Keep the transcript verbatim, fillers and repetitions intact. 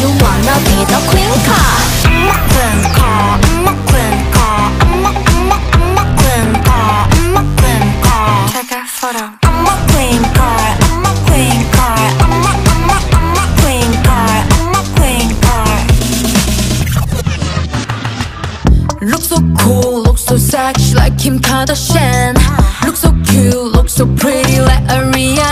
you wanna be the queen card? I'm a queen card, I'm a queen card, I'm a, I'm a, I'm a queen card, I'm a queen card. Take a photo. I'm a queen card, I'm a queen card, I'm a, I'm a, I'm a queen card, I'm a queen card. Look so cool, look so sexy like Kim Kardashian. Look so cute, look so pretty like Ariana.